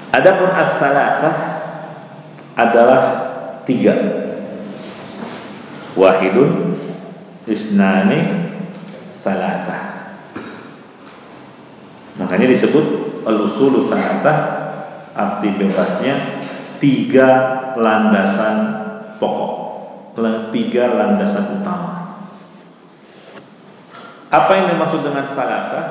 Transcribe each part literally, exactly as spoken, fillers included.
Adapun as-salasah adalah tiga. Wahidun, isnani, salasah. Makanya disebut al-usulu salasah, arti bebasnya tiga landasan pokok, tiga landasan utama. Apa yang dimaksud dengan salasah?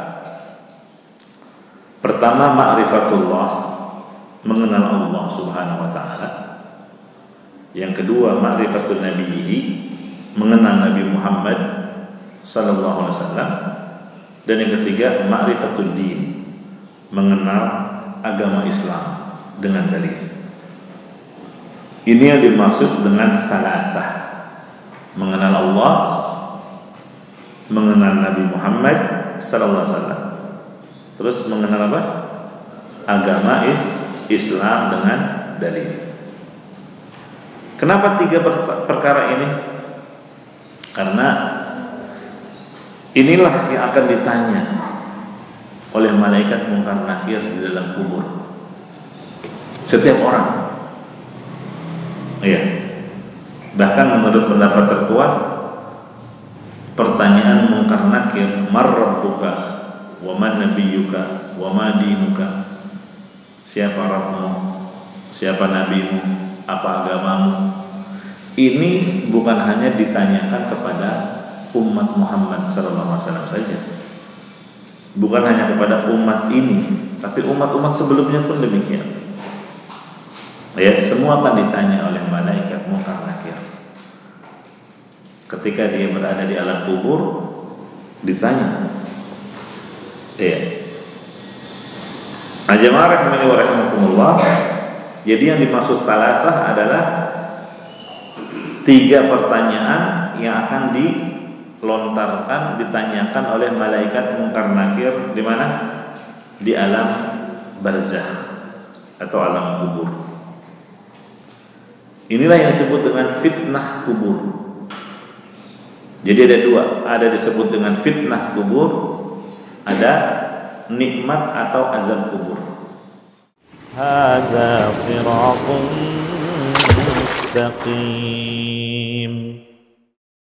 Pertama, ma'rifatullah, mengenal Allah Subhanahu wa taala. Yang kedua, ma'rifatun nabiyhi, mengenal Nabi Muhammad sallallahu alaihi wasallam. Dan yang ketiga, ma'rifatud din, mengenal agama Islam dengan dalil. Ini yang dimaksud dengan salasah, mengenal Allah, mengenal Nabi Muhammad sallallahu alaihi wasallam. Terus mengenal apa? Agama is Islam dengan dalil. Kenapa tiga perkara ini? Karena inilah yang akan ditanya oleh malaikat Munkar Nakir di dalam kubur. Setiap orang. Iya. Bahkan menurut pendapat terkuat, pertanyaan Munkar Nakir, "Man rabbuka wa man nabiyyuka wa ma dinuka?" Siapa Rabbmu? Siapa nabimu? Apa agamamu? Ini bukan hanya ditanyakan kepada umat Muhammad sallallahu alaihi wasallam saja. Bukan hanya kepada umat ini, tapi umat-umat sebelumnya pun demikian. Ya, semua akan ditanya oleh malaikat Munkar Nakir. Ketika dia berada di alam kubur, ditanya. Ya. Nah, jemaah rahimani wa rahimakumullah. Jadi yang dimaksud salasah adalah tiga pertanyaan yang akan dilontarkan, ditanyakan oleh malaikat Munkar Nakir di mana? Di alam barzakh atau alam kubur. Inilah yang disebut dengan fitnah kubur. Jadi ada dua, ada disebut dengan fitnah kubur, ada nikmat atau azab kubur. Hadza siratun mustaqim.